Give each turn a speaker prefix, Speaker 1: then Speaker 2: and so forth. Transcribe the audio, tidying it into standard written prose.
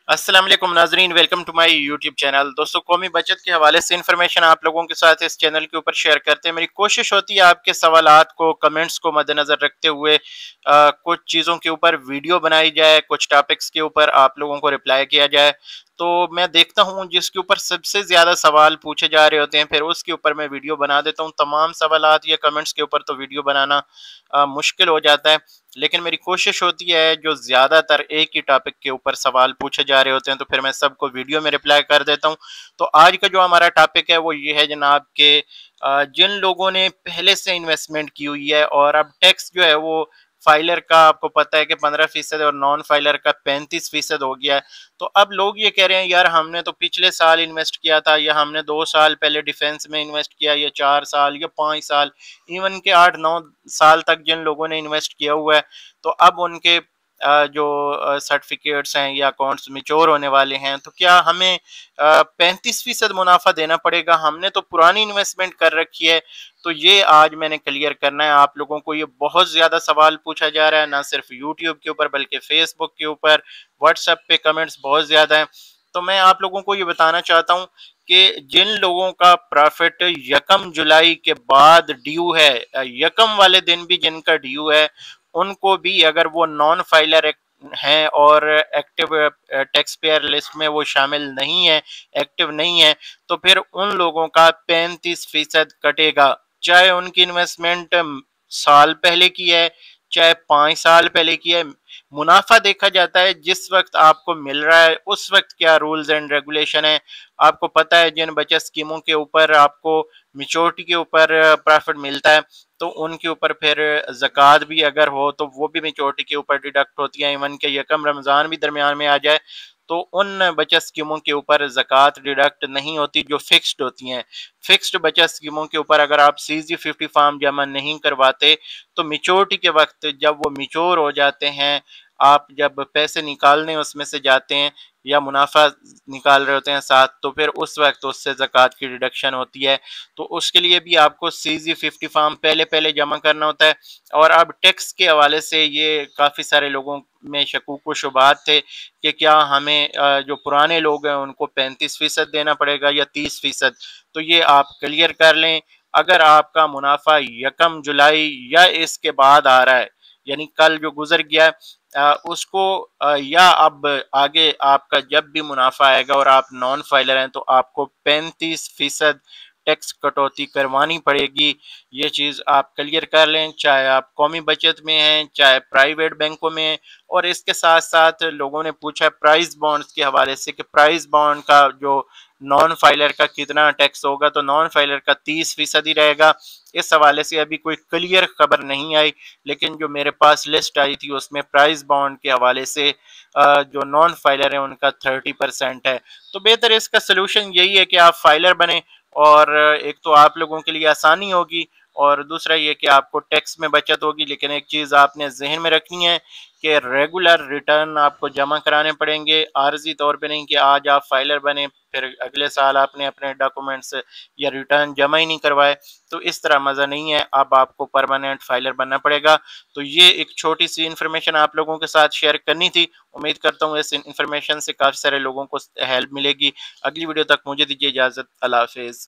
Speaker 1: अस्सलाम वालेकुम नाजरीन, welcome to my YouTube channel. दोस्तों, कौमी बचत के हवाले से इन्फॉर्मेशन आप लोगों के साथ इस चैनल के ऊपर शेयर करते हैं। मेरी कोशिश होती है आपके सवालात को, कमेंट्स को मद्देनज़र रखते हुए कुछ चीज़ों के ऊपर वीडियो बनाई जाए, कुछ टॉपिक्स के ऊपर आप लोगों को रिप्लाई किया जाए। तो मैं देखता हूँ जिसके ऊपर सबसे ज़्यादा सवाल पूछे जा रहे होते हैं, फिर उसके ऊपर मैं वीडियो बना देता हूँ। तमाम सवालात या कमेंट्स के ऊपर तो वीडियो बनाना मुश्किल हो जाता है, लेकिन मेरी कोशिश होती है जो ज़्यादातर एक ही टॉपिक के ऊपर सवाल पूछे जा रहे होते हैं, तो फिर मैं सबको वीडियो में रिप्लाई कर देता हूँ। तो आज का जो हमारा टॉपिक है वो ये है जनाब के जिन लोगों ने पहले से इन्वेस्टमेंट की हुई है और अब टैक्स जो है वो फाइलर का आपको पता है कि 15% और नॉन फाइलर का 35% हो गया है। तो अब लोग ये कह रहे हैं यार हमने तो पिछले साल इन्वेस्ट किया था, या हमने 2 साल पहले डिफेंस में इन्वेस्ट किया, या 4 साल या 5 साल, इवन के 8-9 साल तक जिन लोगों ने इन्वेस्ट किया हुआ है, तो अब उनके जो सर्टिफिकेट्स हैं या अकाउंट्स मिच्योर होने वाले हैं, तो क्या हमें 35% मुनाफा देना पड़ेगा? हमने तो पुरानी इन्वेस्टमेंट कर रखी है। तो ये आज मैंने क्लियर करना है आप लोगों को। ये बहुत ज़्यादा सवाल पूछा जा रहा है, ना सिर्फ यूट्यूब के ऊपर बल्कि फेसबुक के ऊपर, व्हाट्सएप पे कमेंट्स बहुत ज़्यादा हैं। तो मैं आप लोगों को ये बताना चाहता हूँ कि जिन लोगों का प्रॉफिट यकम जुलाई के बाद ड्यू है, यकम वाले दिन भी जिनका ड्यू है, उनको भी अगर वो नॉन फाइलर हैं और एक्टिव टैक्स पेयर लिस्ट में वो शामिल नहीं है, एक्टिव नहीं है, तो फिर उन लोगों का 35% कटेगा। चाहे उनकी इन्वेस्टमेंट साल पहले की है, चाहे 5 साल पहले की है। मुनाफा देखा जाता है जिस वक्त आपको मिल रहा है, उस वक्त क्या रूल्स एंड रेगुलेशन है। आपको पता है जिन बचत स्कीमों के ऊपर आपको मिच्योरिटी के ऊपर प्रॉफिट मिलता है, तो उनके ऊपर फिर ज़कात भी अगर हो तो वो भी मेच्योरिटी के ऊपर डिडक्ट होती है। इवन के यकम रमज़ान भी दरमियान में आ जाए तो उन बचत स्कीमों के ऊपर ज़कात डिडक्ट नहीं होती जो फिक्स्ड होती हैं। फिक्स्ड बचत स्कीमों के ऊपर अगर आप CG50 फॉर्म जमा नहीं करवाते, तो मेच्योरिटी के वक्त जब वो मेच्योर हो जाते हैं, आप जब पैसे निकालने उसमें से जाते हैं या मुनाफा निकाल रहे होते हैं साथ, तो फिर उस वक्त उससे ज़कात की डिडक्शन होती है। तो उसके लिए भी आपको CG50 फॉर्म पहले पहले जमा करना होता है। और अब टैक्स के हवाले से ये काफ़ी सारे लोगों में शकूक व शुबहात थे कि क्या हमें जो पुराने लोग हैं उनको 35% देना पड़ेगा या 30%। तो ये आप क्लियर कर लें, अगर आपका मुनाफा यकम जुलाई या इसके बाद आ रहा है, यानी कल जो गुजर गया, उसको या अब आगे आपका जब भी मुनाफा आएगा और आप नॉन फाइलर हैं, तो आपको 35% टैक्स कटौती करवानी पड़ेगी। ये चीज़ आप क्लियर कर लें, चाहे आप कौमी बचत में हैं, चाहे प्राइवेट बैंकों में हैं। और इसके साथ साथ लोगों ने पूछा प्राइस बॉन्ड्स के हवाले से कि प्राइस बॉन्ड का जो नॉन फाइलर का कितना टैक्स होगा, तो नॉन फाइलर का 30% ही रहेगा। इस हवाले से अभी कोई क्लियर खबर नहीं आई, लेकिन जो मेरे पास लिस्ट आई थी उसमें प्राइस बॉन्ड के हवाले से जो नॉन फाइलर है उनका 30% है। तो बेहतर इसका सोल्यूशन यही है कि आप फाइलर बने, और एक तो आप लोगों के लिए आसानी होगी, और दूसरा ये कि आपको टैक्स में बचत होगी। लेकिन एक चीज़ आपने जहन में रखनी है कि रेगुलर रिटर्न आपको जमा कराने पड़ेंगे, आर्जी तौर पे नहीं कि आज आप फाइलर बने फिर अगले साल आपने अपने डॉक्यूमेंट्स या रिटर्न जमा ही नहीं करवाए। तो इस तरह मज़ा नहीं है, अब आपको परमानेंट फाइलर बनना पड़ेगा। तो ये एक छोटी सी इन्फॉर्मेशन आप लोगों के साथ शेयर करनी थी। उम्मीद करता हूँ इस इन्फॉर्मेशन से काफ़ी सारे लोगों को हेल्प मिलेगी। अगली वीडियो तक मुझे दीजिए इजाज़त। अल्लाह हाफिज़।